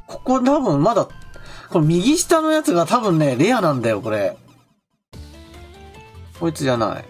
ここ多分まだ、この右下のやつが多分ね、レアなんだよ、これ。こいつじゃない。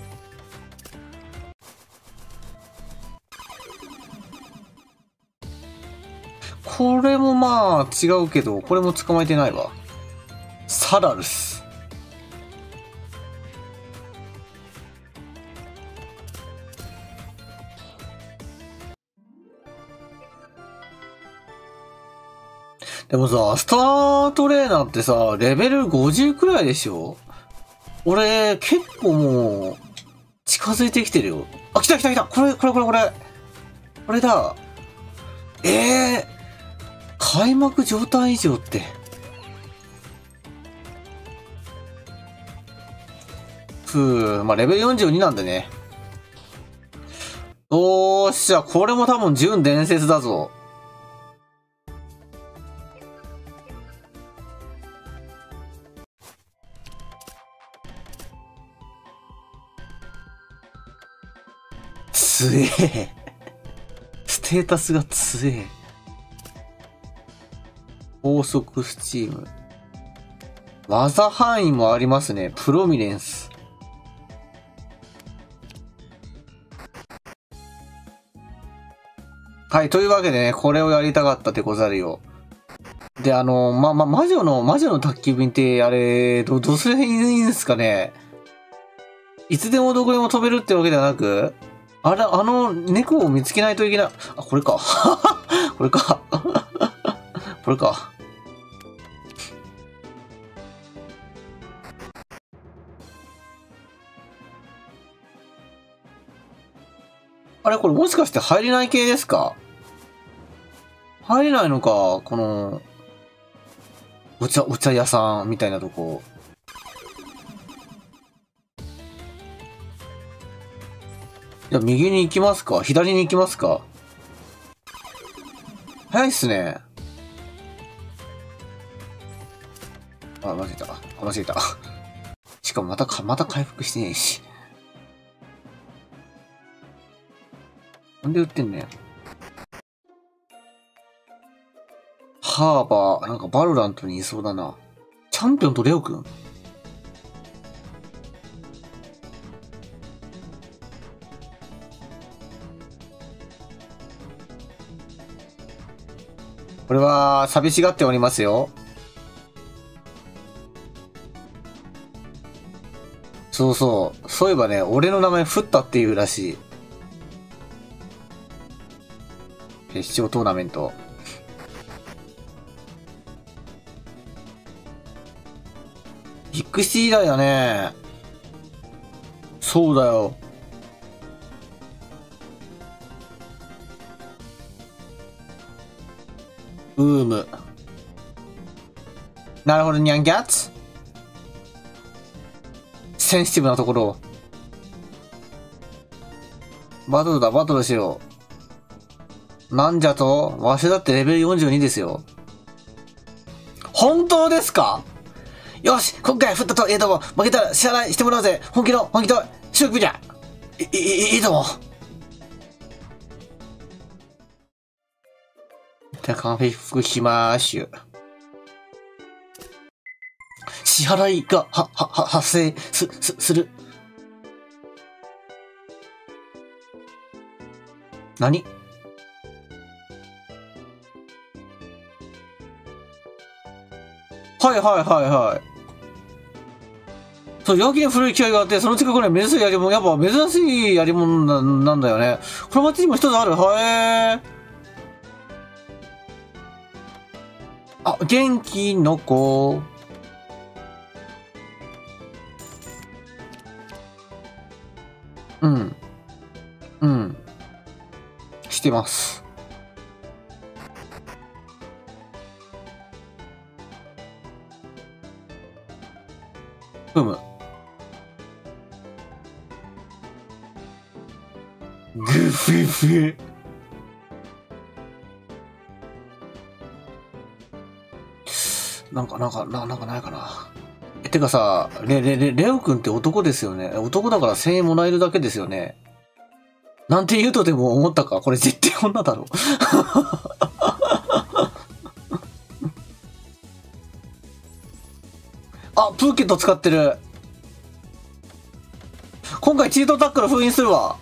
これもまあ違うけど、これも捕まえてないわ。サラルス。でもさ、スタートレーナーってさ、レベル50くらいでしょ？俺、結構もう、近づいてきてるよ。あ、来た来た来た！これ。これだ。開幕状態以上って。まあ、レベル42なんでね。おーっしゃ、これも多分純伝説だぞ。強え。ステータスが強え。高速スチーム。技範囲もありますね。プロミネンス。はい、というわけでね、これをやりたかったでござるよ。で、魔女の宅急便って、あれ、どうすればいいんですかね。いつでもどこでも飛べるってわけではなく、猫を見つけないといけない。あ、これか。これか。これか。あれこれもしかして入れない系ですか？入れないのか、この、お茶屋さんみたいなとこ。じゃあ右に行きますか？左に行きますか？早いっすね。あ、間違えた。間違えた。しかもまた回復してねえし。なんで売ってんねん。ハーバー、なんかバロラントにいそうだな。チャンピオンとレオくん？これは寂しがっておりますよ。そうそう。そういえばね、俺の名前フッタっていうらしい。決勝トーナメント。ビッグシティ以来だね。そうだよ。なるほど、ニャンギャッツ。センシティブなところ。バトルしよう。なんじゃと？わしだってレベル42ですよ。本当ですか？よし、今回振ったとも負けたら支払いしてもらうぜ。本気と、勝負じゃ。いいとも。高回復しまーしゅ。支払いが、発生する。何？はい。そう、やけに古い機械があって、その近くに珍しいやり物、やっぱ珍しいやり物なんだよね。この街にも一つある。あ、元気の子。うん。してます。グフフ。なんかないかな。てかさ、レオくんって男ですよね。男だから1000円もらえるだけですよね。なんて言うとでも思ったか。これ絶対女だろ。 あ、プーケット使ってる。今回チートタックル封印するわ。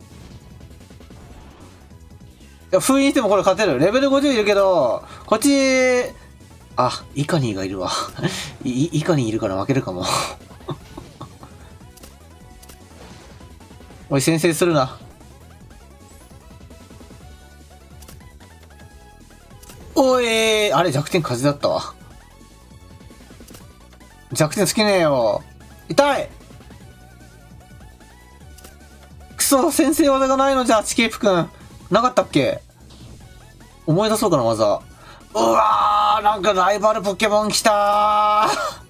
いや、封印してもこれ勝てる。レベル50いるけど、こっち、あ、イカニーがいるわ。イカニーいるから負けるかも。おい、先制するな。おい、あれ弱点風だったわ。弱点つけねえよ。痛い。くそ、先制技がないのじゃ、チケープくん。なかったっけ？思い出そうかな、技。うわー、なんかライバルポケモン来た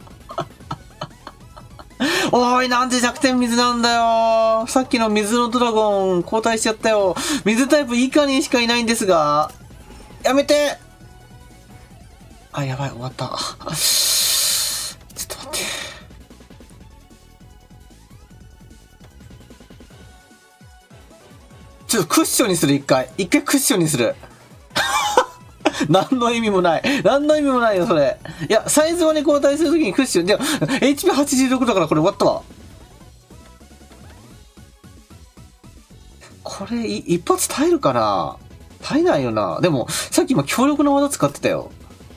ー。おい、なんで弱点水なんだよ。さっきの水のドラゴン交代しちゃったよ。水タイプ以下にしかいないんですが。やめて。あ、やばい、終わった。ちょっと待って。ちょっとクッションにする、一回クッションにする。何の意味もない。何の意味もないよ、それ。いや、サイズをね、交代するときにクッション。でも、HP86 だからこれ終わったわ。これ、一発耐えるかな？耐えないよな。でも、さっき今強力な技使ってたよ。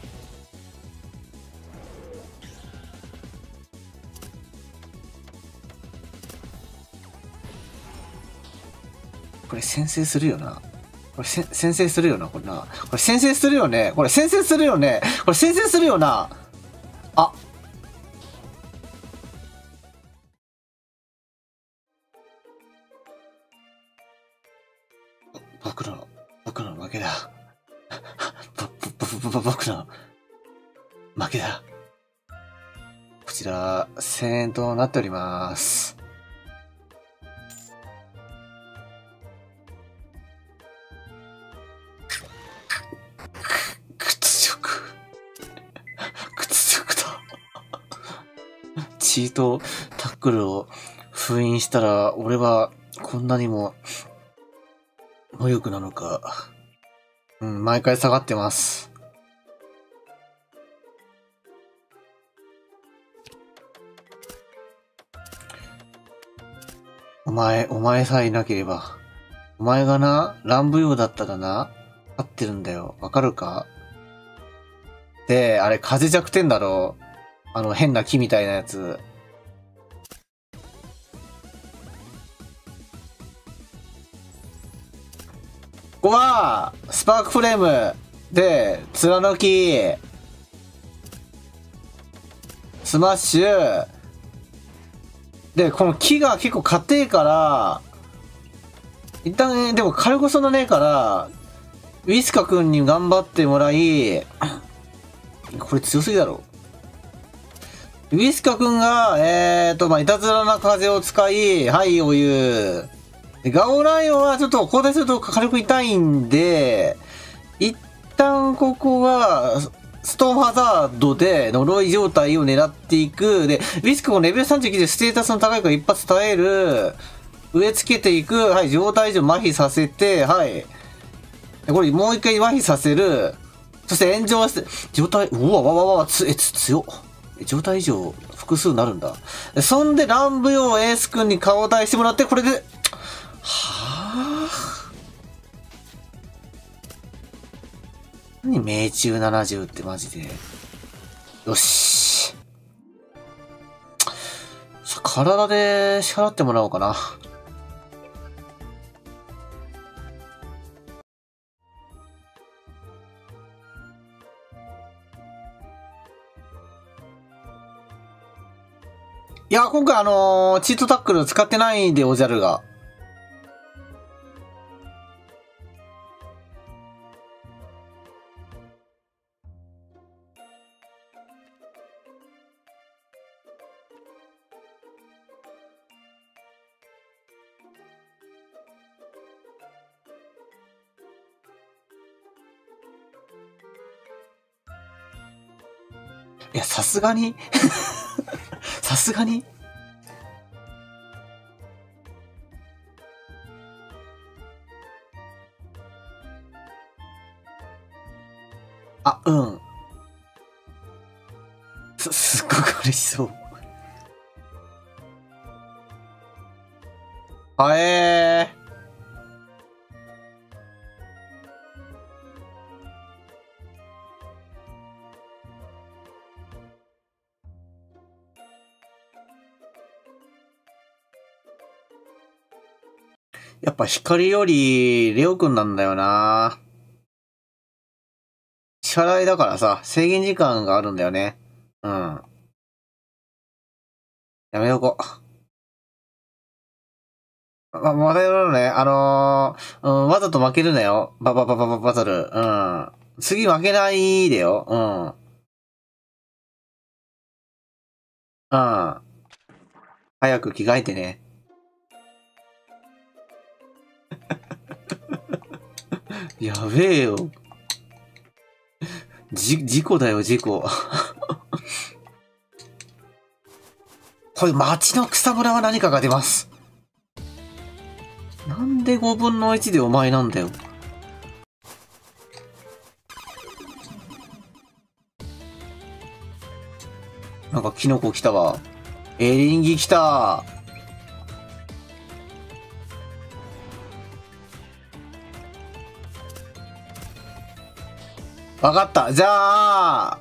これ先制するよな。これ先制するよな、これな。これ先制するよね。これ先制するよね。これ先制するよな。あ。僕の負けだ。僕の負けだ。こちら、1000円となっております。屈辱だ。チートタックルを封印したら、俺はこんなにも無力なのか。うん、毎回下がってます。お前さえいなければ。お前がな、乱舞踊だったらな、合ってるんだよ。わかるか？で、あれ風弱点だろ？変な木みたいなやつ。ここは、スパークフレームで、貫き、スマッシュ、で、この木が結構硬いから、一旦ね、でも軽くそのねえから、ウィスカ君に頑張ってもらい、これ強すぎだろ。ウィスカ君が、いたずらな風を使い、はい、お湯。ガオライオンはちょっと交代すると軽く痛いんで、一旦ここは、ストーンハザードで呪い状態を狙っていく。で、ウィスクもレベル39でステータスの高いから一発耐える。植え付けていく。はい、状態以上麻痺させて、はい。これもう一回麻痺させる。そして炎上して、状態、うわ、強っ。状態以上複数になるんだ。そんで乱舞踊エース君に顔対してもらって、これで、はぁ、何命中70ってマジで。よし。さあ、体で支払ってもらおうかな。いや、今回チートタックル使ってないんでおじゃるが。いや、さすがにさすがにあ、うん。すっごく嬉しそう。はえやっぱ光よりレオくんなんだよな。支払いだからさ、制限時間があるんだよね。うん。やめとこう。またやろうね。わざと負けるなよ。バトル。うん。次負けないでよ。うん。うん。早く着替えてね。やべえよ。事故だよ、事故。これ町の草むらは何かが出ます。なんで5分の1でお前なんだよ。なんかキノコ来たわ。エリンギ来た。わかった。じゃあ、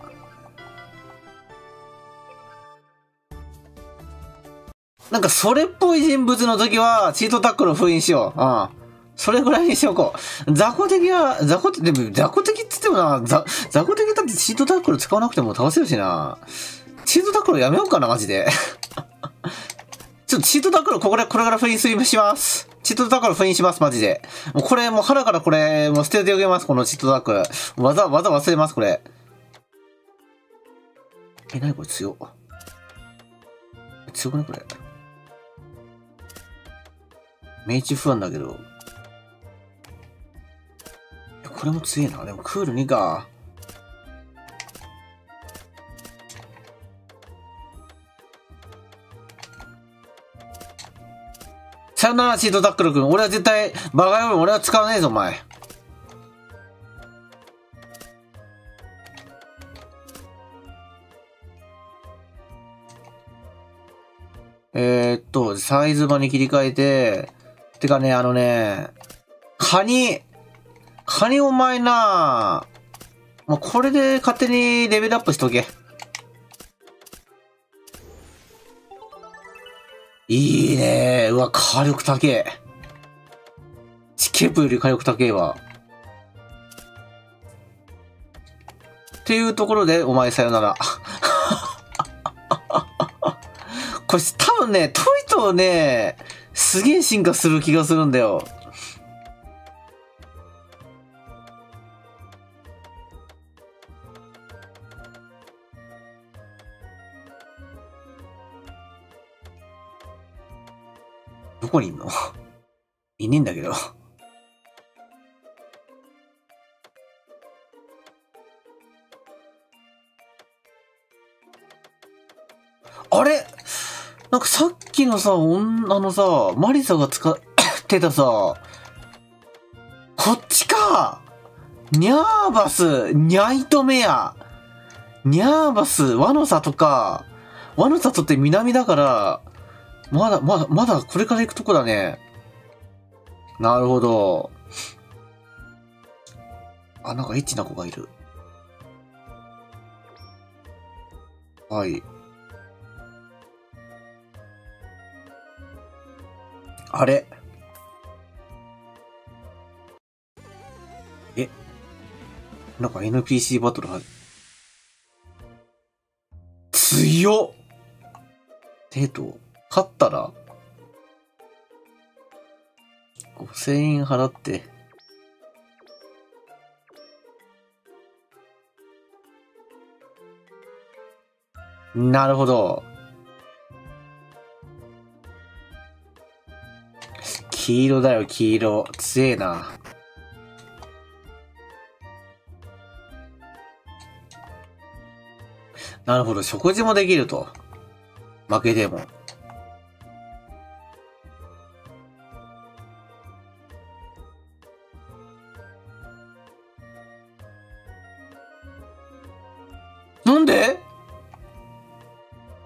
なんかそれっぽい人物の時は、チートタックルを封印しよう。うん。それぐらいにしておこう。雑魚敵でも雑魚敵って言ってもな、雑魚敵だってチートタックル使わなくても倒せるしな。チートタックルやめようかな、マジで。ちょっとチートタックルこれから封印します。チートタックル封印します、マジで。もうこれ、もう腹からこれ、もう捨てておきます、このチートタックル。技忘れます、これ。なにこれ強くないこれ。命中不安だけど。これも強えな。でもクール2か。さよなら、チートタックル君。俺は絶対、バカ野郎、俺は使わねえぞ、お前。サイズ場に切り替えて、てかね、カニお前なもうこれで勝手にレベルアップしとけ。いいねうわ、火力高え。チケープより火力高えわ。っていうところで、お前さよなら。これ多分ね、トイとね、すげえ進化する気がするんだよ。どこにいんのいねえんだけど。あれなんかさっきのさ、マリサが使ってたさ、こっちかニャーバス、ニャイトメア。ニャーバス、ワノサトか。ワノサトって南だから、まだこれから行くとこだね。なるほど。あ、なんかエッチな子がいる。はい。あれなんか NPC バトル強っデート勝ったら5000円払って。なるほど。黄色だよ、黄色。強えな。なるほど、食事もできると。負けでも。なんで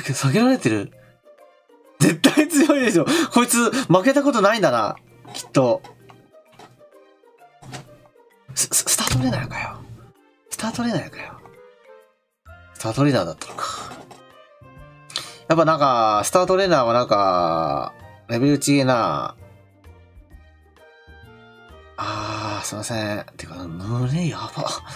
下げられてる。絶対強いでしょ。こいつ負けたことないんだな。きっと。スタートレーナーかよ。スタートレーナーかよ。スタートレーナーだったのか。やっぱなんか、スタートレーナーはなんか、レベル違えな。すいません。てか、胸やば。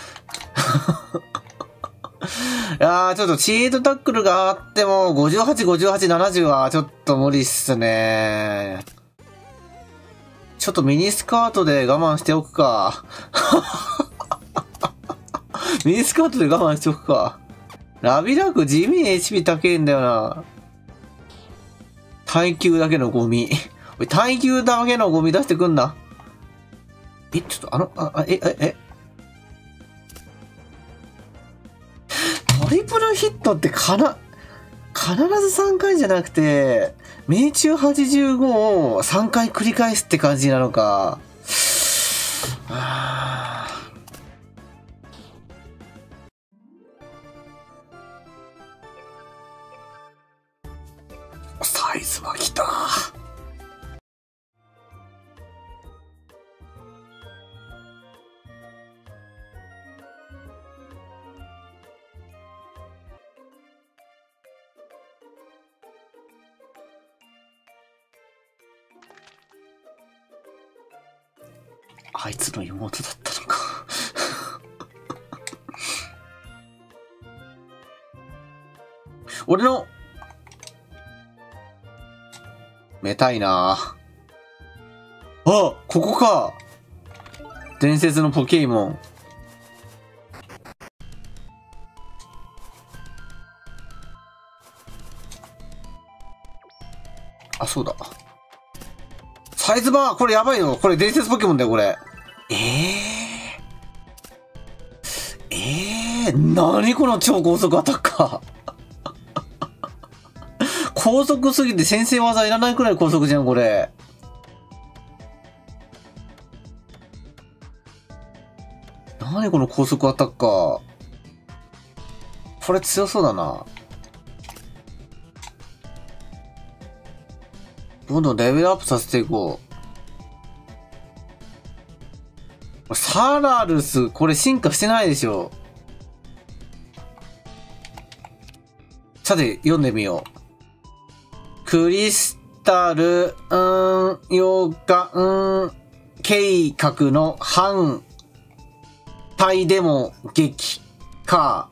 いやー、ちょっとチートタックルがあっても、58、58、70はちょっと無理っすね。ちょっとミニスカートで我慢しておくか。ミニスカートで我慢しておくか。ラビラク地味に HP 高いんだよな。耐久だけのゴミ。耐久だけのゴミ出してくんな。ちょっとトリプルヒットって必ず3回じゃなくて、命中85を3回繰り返すって感じなのか。サイズは来た。あいつの妹だったのか。俺のめたいな。ここか。伝説のポケモン。そうだ。サイズバー、これやばいよ。これ伝説ポケモンだよ、これ。何この超高速アタッカー。高速すぎて先制技いらないくらい高速じゃん、これ。何この高速アタッカー。これ強そうだな。どんどんレベルアップさせていこう。サラルス、これ進化してないでしょ。さて、読んでみよう。クリスタル、ヨガ、計画の反対でも激化、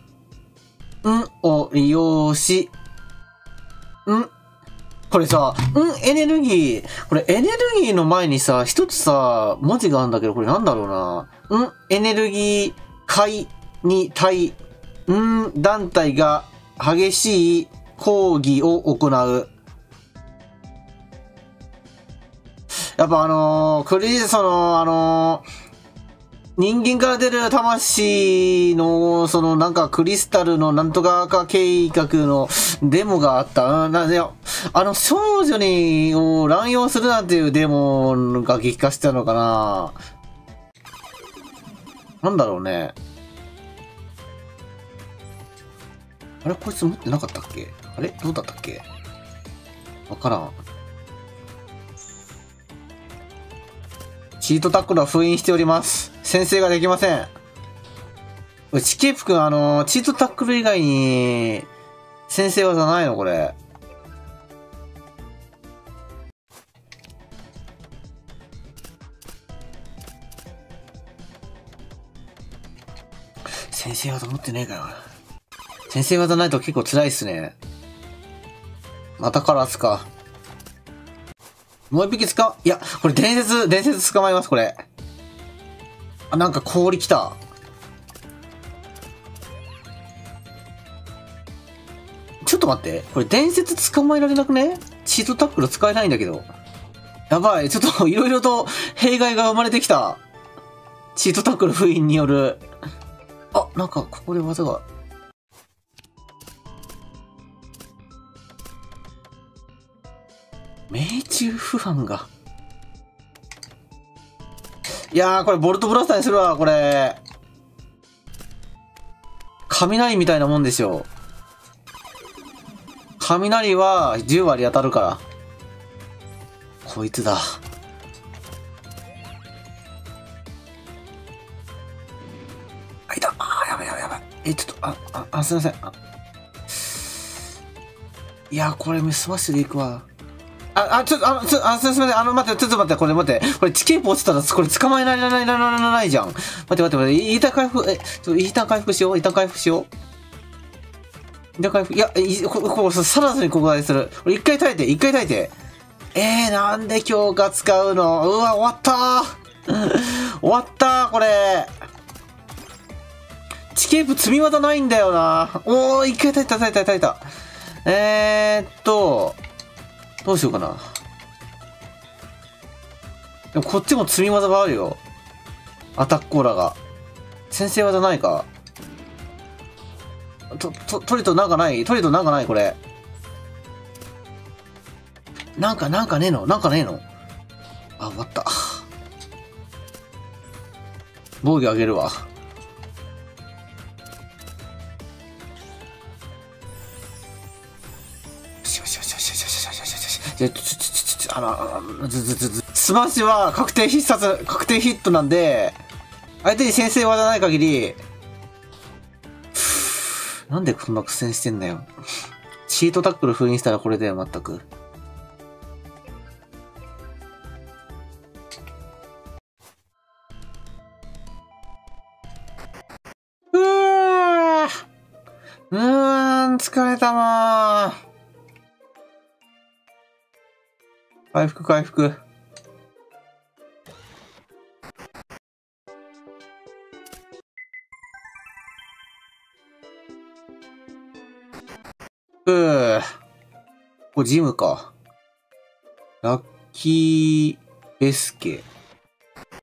を利用し、これさ、エネルギー。これエネルギーの前にさ、一つさ、文字があるんだけど、これなんだろうな。エネルギー会に対、団体が激しい抗議を行う。やっぱ人間から出る魂の、なんかクリスタルのなんとか計画のデモがあった。少女を乱用するなんていうデモが激化したのかな。なんだろうね。あれこいつ持ってなかったっけ？あれどうだったっけ？わからん。チートタックルは封印しております。先制ができません。チケープくん、チートタックル以外に、先制技ないのこれ。先制技持ってねえかよ。先制技ないと結構辛いっすね。またカラスか。もう一匹いや、これ伝説捕まえます、これ。なんか氷来た。ちょっと待って。これ伝説捕まえられなくね？チートタックル使えないんだけど。やばい。ちょっといろいろと弊害が生まれてきた。チートタックル封印による。なんかここで技が。命中不安が。いやー、これボルトブラスターにするわ、これ。雷みたいなもんでしょ。 雷は10割当たるから。こいつだ。あ、いた。あ、やばいやばいやばい。ちょっと、すいません。いや、これ、スマッシュでいくわ。すいません。待って、ちょっと待って、これ待って。これ、地形落ちたら、これ捕まえられないじゃん。待って。一旦回復、一旦回復しよう。一旦回復。いや、これ、さらにここがする。一回耐えて。なんで強化使うの？うわ、終わったー、これ。地形部積み技ないんだよな。おー、一回耐えた。どうしようかな。でもこっちも積み技があるよ。アタックコーラが。先制技ないか。トリトなんかない、これ。なんかねえの。あ、終わった。防御上げるわ。スマッシュは確定ヒットなんで、相手に先制技ない限り、なんでそんな苦戦してんだよ。シートタックル封印したらこれだよ、全く。疲れたなぁ。回復。これジムか。ラッキーベスケ。